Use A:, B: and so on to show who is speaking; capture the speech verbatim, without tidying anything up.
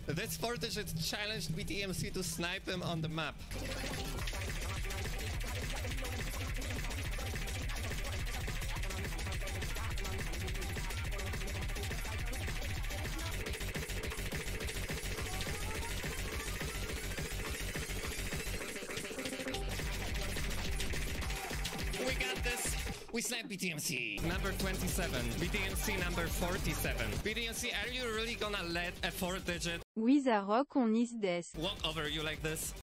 A: This four digit challenged B T M C to snipe him on the map. We got this. We snipe B T M C. Number twenty-seven. B T M C number forty-seven. B T M C, are you really gonna let a four digit
B: Oui, Zarok, on is des.
A: walk over you like this?